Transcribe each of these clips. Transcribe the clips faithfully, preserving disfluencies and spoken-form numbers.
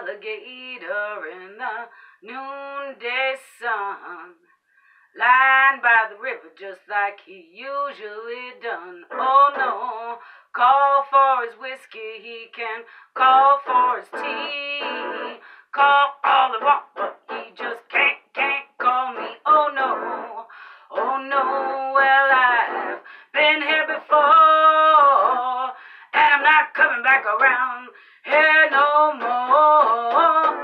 alligator in the noonday sun, lying by the river just like he usually done. Oh no, call for his whiskey, he can call for his tea, call all he wants, but he just can't, can't call me. Oh no, oh no, well I've been here before, and I'm not coming back around here no more.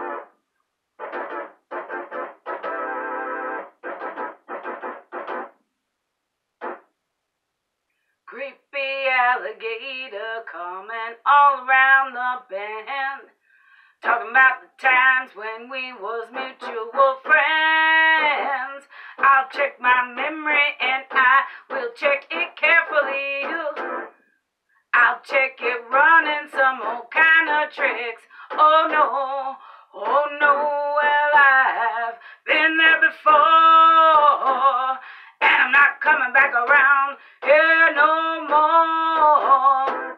Creepy alligator coming all around the bend, talking about the times when we was mutual friends. I'll check my memory and I will check it carefully. I'll check it running some old kind of tricks. Oh no, oh no, well I've been there before, and I'm not coming back around here no more.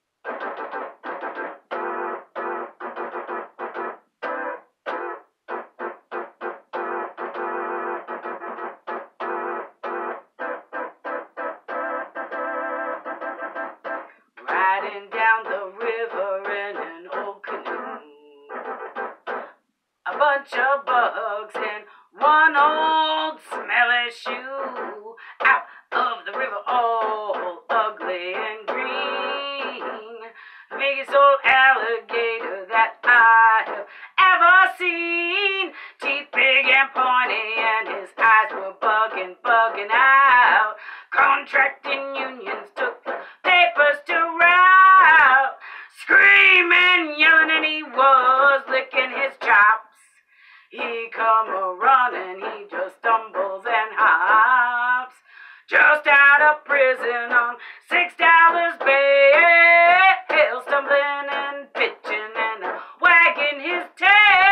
Riding down the river in an old canoe, a bunch of bugs in one old smelly shoe, out of the river all ugly and green, the biggest old alligator that I have ever seen, teeth big and pointy and his eyes were bugging, bugging out. Contracting unions took the papers to route, screaming, yelling, and he was licking his chops. He come a-running, he just stumbles and hops, just out of prison on six dollars bail, stumbling and pitching and wagging his tail.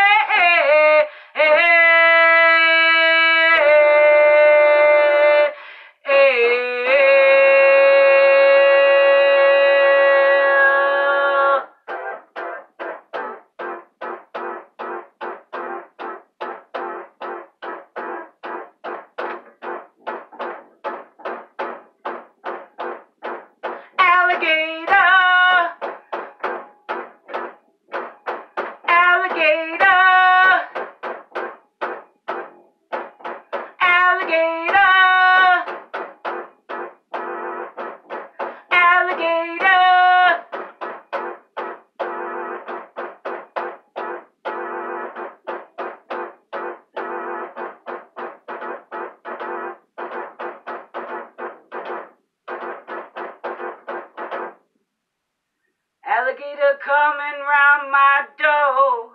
Alligator, alligator, alligator, alligator. Alligator coming round my door,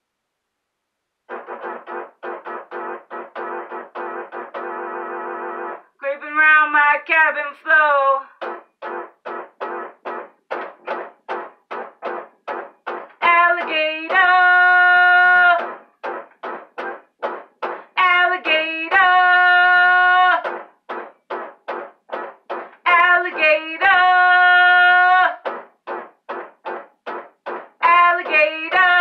creeping round my cabin floor. Alligator, alligator, alligator. Alligator.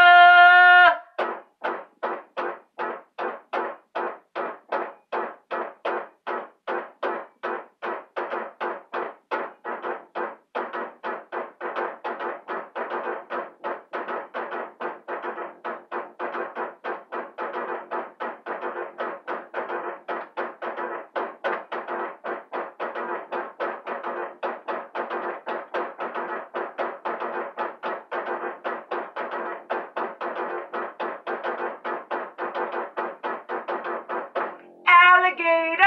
Alligator.